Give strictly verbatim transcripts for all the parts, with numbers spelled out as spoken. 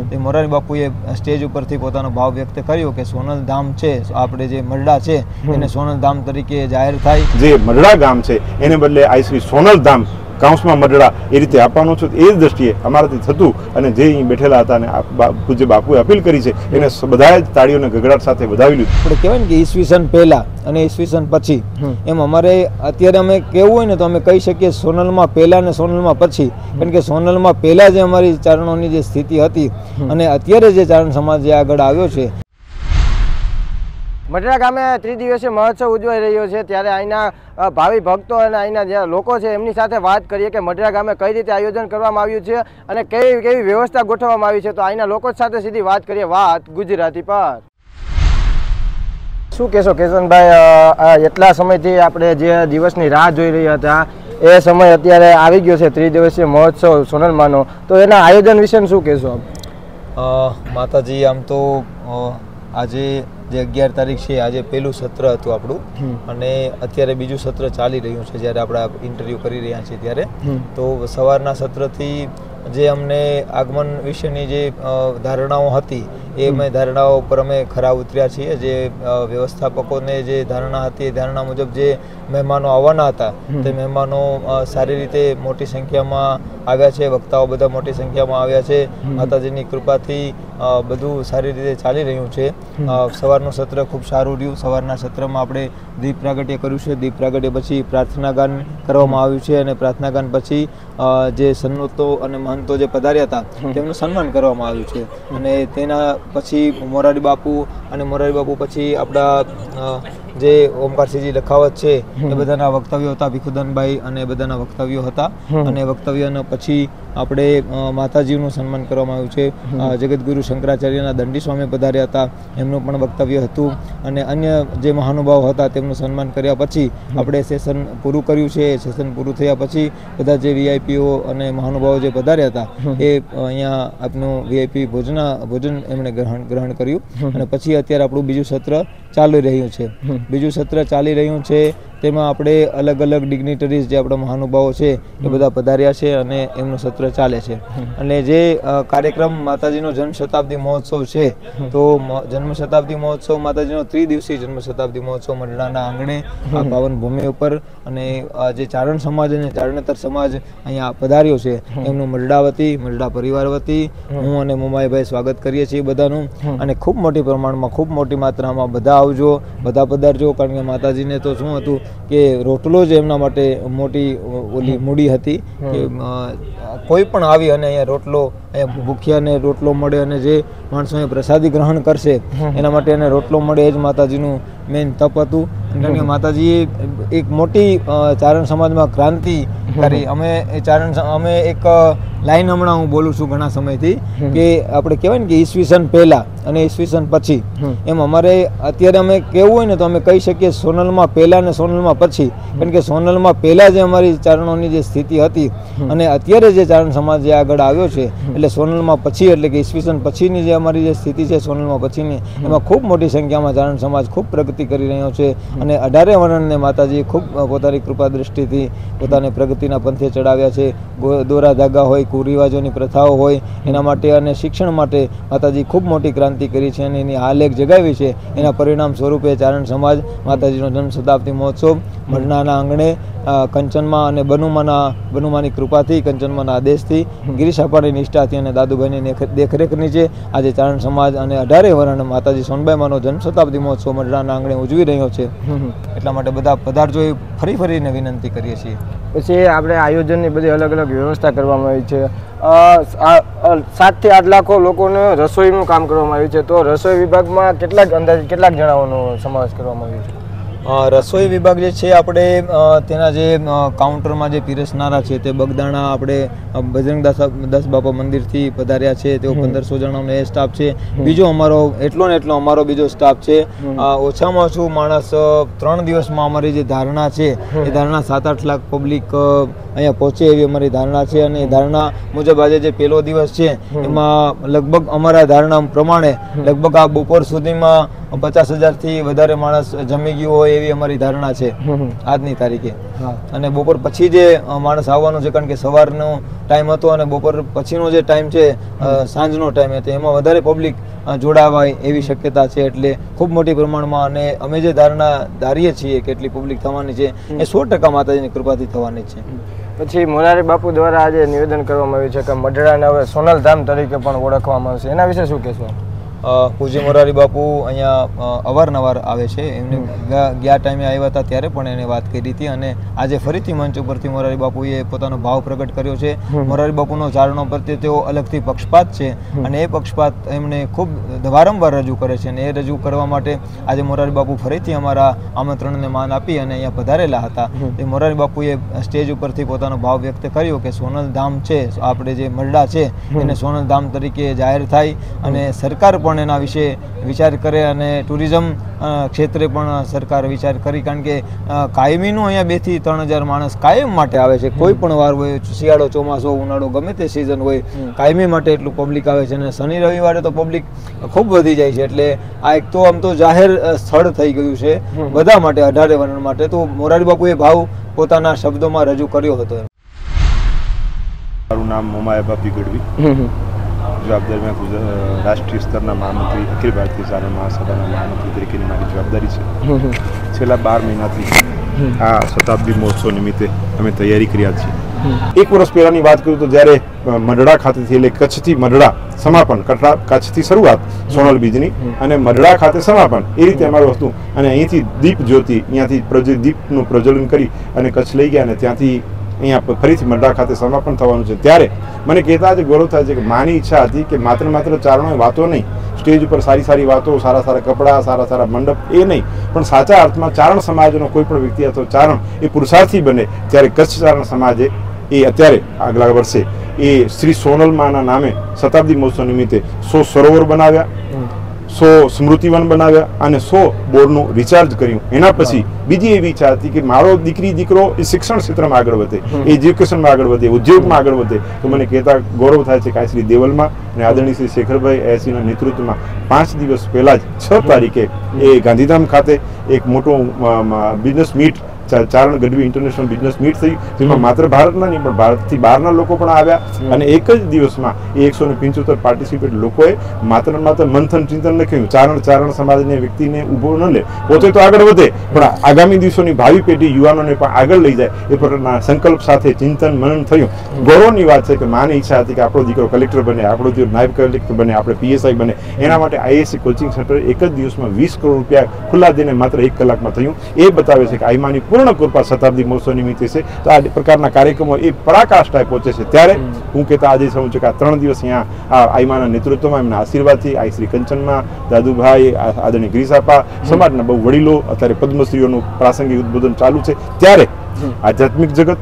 તે મોરારી બાપુએ સ્ટેજ ઉપરથી પોતાનો ભાવ વ્યક્ત કર્યો કે સોનલ ધામ છે આપણે જે મરડા છે એને સોનલ ધામ તરીકે જાહેર થાય, જે મરડા ગામ છે એને બદલે આઈશ્રી સોનલ ધામ કાઉન્સમાં મરડા એ રીતે આપવાનું છે. એ જ દ્રષ્ટિએ અમારાથી થતું અને જે અહીં બેઠેલા હતા અને પૂજ્ય બાપુએ અપીલ કરી છે એને બધાએ તાળીઓને ગગડાટ સાથે વધાવી લીધું. આપણે કહેવાય ને કે ઈસવીસન પહેલા અને ઈસવીસન પછી એમ અમારે અત્યારે અમે કેવું હોય ને તો અમે કહી શકીએ સોનલમાં પહેલા અને સોનલમાં પછી, કારણ કે સોનલમાં પહેલા જે અમારી ચારણોની જે સ્થિતિ હતી અને અત્યારે જે ચારણ સમાજ જે આગળ આવ્યો છે. મઢડા ગામે ત્રિદિવસીય મહોત્સવ ઉજવાઈ રહ્યો છે ત્યારે અહીંના ભાવિ ભક્તો અને અહીંના જે લોકો છે એમની સાથે વાત કરીએ કે મઢડા ગામે કઈ રીતે આયોજન કરવામાં આવ્યું છે અને કેવી કેવી વ્યવસ્થા ગોઠવવામાં આવી છે. તો અહીંના લોકો સાથે સીધી વાત કરીએ વાત ગુજરાતી પર. શું કહેશો કેશનભાઈ, એટલા સમયથી આપણે જે દિવસની રાહ જોઈ રહ્યા હતા એ સમય અત્યારે આવી ગયો છે ત્રિદિવસીય મહોત્સવ સોનલમાંનો, તો એના આયોજન વિશે શું કહેશો? માતાજી આમ તો આજે જે અગિયાર તારીખ છે આજે પહેલું સત્ર હતું આપણું અને અત્યારે બીજું સત્ર ચાલી રહ્યું છે. જ્યારે આપણે ઇન્ટરવ્યૂ કરી રહ્યા છીએ ત્યારે તો સવારના સત્રથી જે અમને આગમન વિશેની જે ધારણાઓ હતી એ અમે ધારણાઓ ઉપર અમે ખરા ઉતર્યા છીએ. જે વ્યવસ્થાપકોને જે ધારણા હતી એ ધારણા મુજબ જે મહેમાનો આવવાના હતા તે મહેમાનો સારી રીતે મોટી સંખ્યામાં આવ્યા છે, વક્તાઓ બધા મોટી સંખ્યામાં આવ્યા છે. માતાજીની કૃપાથી બધું સારી રીતે ચાલી રહ્યું છે. સવારનું સત્ર ખૂબ સારું રહ્યું. સવારના સત્રમાં આપણે દીપ પ્રાગટ્ય કર્યું છે. દીપ પ્રાગટ્ય પછી પ્રાર્થના ગાન કરવામાં આવ્યું છે અને પ્રાર્થના ગાન પછી જે સન્નતો અને મહંતો જે પધાર્યા હતા તેમનું સન્માન કરવામાં આવ્યું છે. અને તેના પછી મોરારી બાપુ અને મોરારી બાપુ પછી આપણા જે ઓમકારસિંહજી લખાવત છે એ બધાના વક્તવ્યો હતા, ભીખુદાનભાઈ અને બધાના વક્તવ્યો હતા. અને વક્તવ્યના પછી આપણે માતાજીનું સન્માન કરવામાં આવ્યું છે. જગતગુરુ શંકરાચાર્યના દંડી સ્વામી પધાર્યા હતા, એમનું પણ વક્તવ્ય હતું. અને અન્ય જે મહાનુભાવો હતા તેમનું સન્માન કર્યા પછી આપણે સેશન પૂરું કર્યું છે. સેશન પૂરું થયા પછી બધા જે વીઆઈપીઓ અને મહાનુભાવો જે પધાર્યા હતા એ અહીંયા આપનું વીઆઈપી ભોજના ભોજન એમણે ગ્રહણ ગ્રહણ કર્યું. અને પછી અત્યારે આપણું બીજું સત્ર ચાલી રહ્યું છે. બીજું સત્ર ચાલી રહ્યું છે તેમાં આપણે અલગ અલગ ડિગ્નિટરીઝ જે આપણા મહાનુભાવો છે એ બધા પધાર્યા છે અને એમનું સત્ર ચાલે છે. અને જે કાર્યક્રમ માતાજીનો જન્મ શતાબ્દી મહોત્સવ છે તો જન્મ શતાબ્દી મહોત્સવ માતાજીનો ત્રિદિવસીય જન્મ શતાબ્દી મહોત્સવ મઢડાના આંગણે આ પાવન ભૂમિ ઉપર અને જે ચારણ સમાજ અને ચારણેતર સમાજ અહીંયા પધાર્યો છે એમનું મઢડા વતી મઢડા પરિવાર વતી હું અને મોમાઈભાઈ સ્વાગત કરીએ છીએ બધાનું. અને ખૂબ મોટી પ્રમાણમાં ખૂબ મોટી માત્રામાં બધા આવજો, બધા પધારજો. કારણ કે માતાજીને તો શું હતું કે રોટલો જ એમના માટે મોટી ઓલી મૂડી હતી કે કોઈ પણ આવી અને અહીંયા રોટલો અહીંયા ભૂખ્યાને રોટલો મળે અને જે માણસો અહીંયા પ્રસાદી ગ્રહણ કરશે એના માટે એને રોટલો મળે એ જ માતાજીનું મેઇન તપ હતું. કારણ કે માતાજીએ એક મોટી ચારણ સમાજમાં ક્રાંતિ કરી. અમે એ ચારણ અમે એક લાઈન હમણાં હું બોલું છું ઘણા સમયથી કે આપણે કહેવાય ને કે ઈસવીસન પહેલા અને ઈસવીસન પછી એમ અમારે અત્યારે અમે કેવું હોય ને તો અમે કહી શકીએ સોનલમાં પહેલા અને સોનલમાં પછી. કારણ કે સોનલમાં પહેલા જે અમારી ચારણોની જે સ્થિતિ હતી અને અત્યારે જે ચારણ સમાજ જે આગળ આવ્યો છે એટલે સોનલમાં પછી એટલે કે ઈસવીસન પછીની જે અમારી જે સ્થિતિ છે સોનલમાં પછીની એમાં ખૂબ મોટી સંખ્યામાં ચારણ સમાજ ખૂબ પ્રગતિ કરી રહ્યો છે. અને અઢારે વર્ણને માતાજીએ ખૂબ પોતાની કૃપા દૃષ્ટિથી પોતાને પ્રગતિના પંથે ચડાવ્યા છે. દોરા ધાગા હોય, કુરિવાજોની પ્રથાઓ હોય એના માટે અને શિક્ષણ માટે માતાજી ખૂબ મોટી ક્રાંતિ કરી છે અને એની હાલેખ જગાવી છે. એના પરિણામ સ્વરૂપે ચારણ સમાજ માતાજીનો જન્મ શતાબ્દી મહોત્સવ મઢડાના આંગણે કંચનમાં અને બનુમાના બનુમાની કૃપાથી કંચનમાના આદેશથી ગિરીશાપાની નિષ્ઠાથી અને દાદુભાઈની દેખરેખ નીચે આજે ચારણ સમાજ અને અઢારે વર્ણ માતાજી સોનબાઈમાનો જન્મ શતાબ્દી મહોત્સવ મઢડાના આંગણે ઉજવી રહ્યો છે. એટલા માટે બધા પધારજો એ ફરી ફરીને વિનંતી કરીએ છીએ. પછી આપણે આયોજનની બધી અલગ અલગ વ્યવસ્થા કરવામાં આવી છે. સાતથી આઠ લાખો લોકોને રસોઈનું કામ કરવામાં આવ્યું છે. તો રસોઈ વિભાગમાં કેટલાક અંદાજે કેટલાક જણાવવાનો સમાવેશ કરવામાં આવ્યો છે? રસોઈ વિભાગ જે છે આપણે તેના જે કાઉન્ટરમાં જે પીરસનારા છે તે બગદાણા આપણે બજરંગદાસ દાસ બાપા મંદિરથી પધાર્યા છે. તેઓ પંદરસો જણાનો એ સ્ટાફ છે. બીજો અમારો એટલો ને એટલો અમારો બીજો સ્ટાફ છે. ઓછામાં ઓછું માણસ ત્રણ દિવસમાં અમારી જે ધારણા છે એ ધારણા સાત આઠ લાખ પબ્લિક અહીંયા પહોંચે એવી અમારી ધારણા છે. અને ધારણા મુજબ આજે જે પહેલો દિવસ છે એમાં લગભગ અમારા ધારણા પ્રમાણે લગભગ આ બપોર સુધીમાં પચાસ હજારથી વધારે માણસ જમી ગયું હોય એવી અમારી ધારણા છે આજની તારીખે. અને બપોર પછી જે માણસ આવવાનો છે, કારણ કે સવારનો ટાઈમ હતો અને બપોર પછીનો જે ટાઈમ છે સાંજનો ટાઈમ હતો, એમાં વધારે પબ્લિક જોડાવાય એવી શક્યતા છે. એટલે ખૂબ મોટી પ્રમાણમાં, અને અમે જે ધારણા ધારીએ છીએ કે એટલી પબ્લિક થવાની છે એ સો ટકા માતાજીની કૃપાથી થવાની છે. પછી મોરારી બાપુ દ્વારા આજે નિવેદન કરવામાં આવ્યું છે કે મઢડાને હવે સોનલ ધામ તરીકે પણ ઓળખવામાં આવશે, એના વિશે શું કહેશો? પૂજ્ય મોરારી બાપુ અહીંયા અવારનવાર આવે છે. એમને ગયા ટાઈમે આવ્યા હતા ત્યારે પણ એને વાત કરી હતી, અને આજે ફરીથી મંચ ઉપરથી મોરારી બાપુએ પોતાનો ભાવ પ્રગટ કર્યો છે. મોરારી બાપુનો ચારણો પ્રત્યે તેઓ અલગથી પક્ષપાત છે, અને એ પક્ષપાત એમને ખૂબ વારંવાર રજૂ કરે છે, અને એ રજૂ કરવા માટે આજે મોરારી બાપુ ફરીથી અમારા આમંત્રણને માન આપી અને અહીંયા પધારેલા હતા. એ મોરારી બાપુએ સ્ટેજ ઉપરથી પોતાનો ભાવ વ્યક્ત કર્યો કે સોનલ ધામ છે, આપણે જે મરડા છે એને સોનલ ધામ તરીકે જાહેર થાય, અને સરકાર પણ એના વિશે વિચાર કરે, અને ટુરિઝમ ક્ષેત્રે પણ સરકાર વિચાર કરી, કારણ કે કાયમીનું અહીંયા બે થી ત્રણ હજાર માણસ કાયમ માટે આવે છે. કોઈ પણ વાર હોય, શિયાળો ચોમાસો ઉનાળો ગમે તે સિઝન હોય, કાયમી માટે એટલું પબ્લિક આવે છે. અને શનિ રવિવારે તો પબ્લિક ખૂબ વધી જાય છે. એટલે આ એક તો આમ તો જાહેર સ્થળ થઈ ગયું છે બધા માટે, અઢારે વર્ણ માટે. તો મોરારી બાપુએ ભાવ પોતાના શબ્દોમાં રજૂ કર્યો હતો. મારું નામ મોમાયા બાપી ગઢવી, જવાબદારી મેં રાષ્ટ્રીય સ્તરના મહામંત્રી, અખિલ ભારતીય ચારણ મહાસભાના મહામંત્રી તરીકેની મારી જવાબદારી છે. છેલ્લા બાર મહિનાથી આ શતાબ્દી મહોત્સવ નિમિત્તે અમે તૈયારી કર્યા છીએ. એક વર્ષ પહેલાની વાત કરું તો જ્યારે મઢડા ખાતેથી એટલે કચ્છથી મઢડા સમાપન, કટરા કચ્છથી શરૂઆત સોનલ બીજની અને મઢડા ખાતે સમાપન, એ રીતે અમારું હતું. અને અહીંથી દીપ જ્યોતિ, અહીંયાથી દીપનું પ્રજ્વલન કરી અને કચ્છ લઈ ગયા, અને ત્યાંથી અહીંયા ફરીથી મઢડા ખાતે સમાપન થવાનું છે. ત્યારે મને કહેતા આજે ગૌરવ થાય છે કે માની ઈચ્છા હતી કે માત્ર માત્ર ચારણોએ વાતો નહીં, સ્ટેજ ઉપર સારી સારી વાતો, સારા સારા કપડાં, સારા સારા મંડપ, એ નહીં, પણ સાચા અર્થમાં ચારણ સમાજનો કોઈ પણ વ્યક્તિ અથવા ચારણ એ પુરુષાર્થી બને. ત્યારે કચ્છ ચારણ સમાજે એ અત્યારે આગલા વર્ષે એ શ્રી સોનલમાના નામે શતાબ્દી મહોત્સવ નિમિત્તે સો સરોવર બનાવ્યા, સો સ્મૃતિવન બનાવ્યા અને સો બોર્ડનું રિચાર્જ કર્યું. એના પછી બીજી એવી ઈચ્છા હતી કે મારો દીકરી દીકરો એ શિક્ષણ ક્ષેત્રમાં આગળ વધે, એજ્યુકેશનમાં આગળ વધે, ઉદ્યોગમાં આગળ વધે. તો મને કહેતા ગૌરવ થાય છે કે આ શ્રી દેવલમાં અને આદરણીય શ્રી શેખરભાઈ એસીના નેતૃત્વમાં પાંચ દિવસ પહેલા જ છ તારીખે એ ગાંધીધામ ખાતે એક મોટો business meet, Charan Gadhvi international business meet થઈ, જેમાં માત્ર ભારતના નહીં પણ ભારતથી બહારના લોકો પણ આવ્યા. અને એક જ દિવસમાં એ એકસો ને પંચોતેર પાર્ટિસિપેટ લોકોએ માત્ર માત્ર મંથન ચિંતન લખ્યું. ચારણ ચારણ સમાજને વ્યક્તિને ઊભો ન લે, પોતે તો આગળ વધે પણ આગામી દિવસોની ભાવિ પેઢી યુવાનોને પણ આગળ લઈ જાય એ પ્રકારના સંકલ્પ સાથે ચિંતન મનન થયું. ગૌરવની વાત છે કે માની ઈચ્છા હતી કે આપણો દીકરો કલેક્ટર બને, આપણો દીકરો નાયબ કલેક્ટર બને, આપણે પીએસઆઈ બને. એના માટે આઈએસસી કોચિંગ સેન્ટર એક જ દિવસમાં વીસ કરોડ રૂપિયા ખુલ્લા દઈને માત્ર એક કલાકમાં થયું. એ બતાવે છે કે આઈમાની પૂર્ણ કૃપા શતાબ્દી મહોત્સવ નિમિત્તે છે. તો આ પ્રકારના કાર્યક્રમો એ પરાકાષ્ઠાએ પહોંચે છે. ત્યારે હું કહેતા આજે સમજું છું કે આ ત્રણ દિવસ અહીંયા આ આઈમાના નેતૃત્વમાં, એમના આશીર્વાદથી, આઈ શ્રી કંચનમાં, દાદુભાઈ, આદરણીય ગ્રીસાપા, સમાજના બહુ વડીલો, અત્યારે પદ્મશ્રીઓનું પ્રાસંગિક ઉદ્બોધન ચાલુ છે. ત્યારે આધ્યાત્મિક જગત,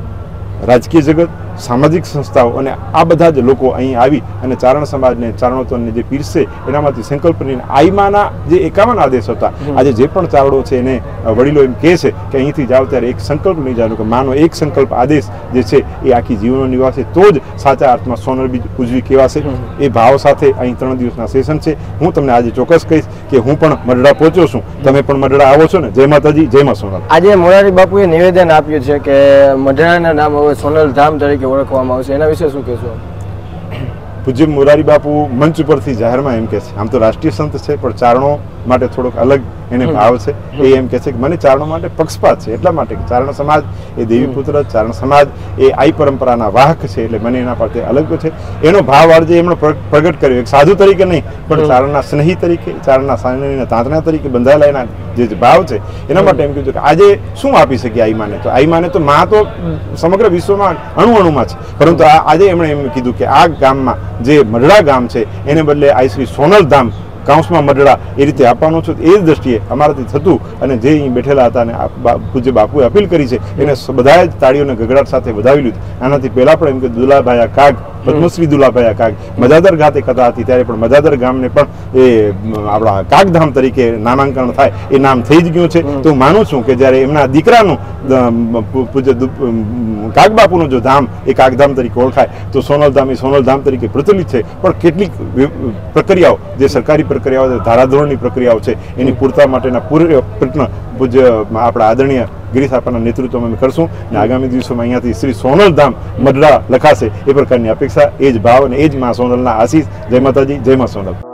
રાજકીય જગત, સામાજિક સંસ્થાઓ અને આ બધા જ લોકો અહીં આવી અને ચારણ સમાજને, ચારણોત્તરને જે પીરસે એનામાંથી સંકલ્પ લઈને આઈમાના જે એકાવન આદેશ હતા, આજે જે પણ ચારણો છે એને વડીલો એમ કહે છે કે અહીંથી જાઓ ત્યારે એક સંકલ્પ લઈ જાવ કે માનો એક સંકલ્પ આદેશ જે છે એ આખી જીવનનો નિવાસે, તો જ સાચા અર્થમાં સોનલ બીજ ઉજવી કહેવાશે. એ ભાવ સાથે અહીં ત્રણ દિવસના સેશન છે. હું તમને આજે ચોક્કસ કહીશ કે હું પણ મઢડા પહોંચ્યો છું, તમે પણ મઢડા આવો છો ને. જય માતાજી, જય મા સોનલ. આજે મોરારી બાપુએ નિવેદન આપ્યું છે કે મઢડાના નામ હવે સોનલ ધામ તરીકે ઓળખવામાં આવશે, એના વિશે શું કહેશો? પૂજ્ય મોરારી બાપુ મંચ ઉપરથી જાહેરમાં એમ કહે છે, આમ તો રાષ્ટ્રીય સંત છે પણ ચારણો માટે થોડોક અલગ એને ભાવ છે. એ એમ કહે છે કે મને ચારણો માટે પક્ષપાત છે, એટલા માટે કે ચારણ સમાજ એ દેવી પુત્ર, ચારણ સમાજ એ આઈ પરંપરાના વાહક છે, એટલે મને એના પ્રત્યે અલગ છે. એનો ભાવ આજે એમણે પ્રગટ કર્યો, એક સાધુ તરીકે નહીં પણ ચારણના સ્નેહી તરીકે, ચારણના સાનિધ્યના તાંતણા તરીકે બંધાયેલા એના જે ભાવ છે એના માટે એમ કીધું કે આજે શું આપી શકીએ આઈમાને. તો આઈમાને તો માં તો સમગ્ર વિશ્વમાં અણુ અણુમાં છે, પરંતુ આજે એમણે એમ કીધું કે આ ગામમાં જે મઢડા ગામ છે એને બદલે આઈ શ્રી સોનલ ધામ કાઉન્સમાં મઢડા એ રીતે આપવાનું છું. એ જ દ્રષ્ટિએ અમારાથી થતું અને જે અહીં બેઠેલા હતા અને પૂજ્ય બાપુએ અપીલ કરી છે એને બધાએ જ તાળીઓને ગગડાટ સાથે વધાવી લીધું. આનાથી પહેલા પણ એમ કે દુલાભાઈ કાગ પદ્મશ્રી દુલાભાઈ કાગ મજાદર ખાતે કથા હતી ત્યારે પણ મજાદર ગામને પણ એ આપણા કાગધામ તરીકે નામાંકન થાય એ નામ થઈ જ ગયું છે. તો હું માનું છું કે જ્યારે એમના દીકરાનું પૂજ્ય કાગબાપુનું જો ધામ એ કાગધામ તરીકે ઓળખાય તો સોનલધામ એ સોનલધામ તરીકે પ્રચલિત છે. પણ કેટલીક પ્રક્રિયાઓ જે સરકારી પ્રક્રિયાઓ ધારાધોરણની પ્રક્રિયાઓ છે એની પૂરતા માટેના પૂર્વ પ્રયત્ન પૂજ્ય આપણા આદરણીય ગિરીશ આપવાના નેતૃત્વમાં અમે કરશું અને આગામી દિવસોમાં અહીંયાથી શ્રી સોનલધામ મઢડા લખાશે એ પ્રકારની અપેક્ષા, એ જ ભાવ અને એ જ મા સોનલના આશીષ. જય માતાજી, જય મા સોનલ.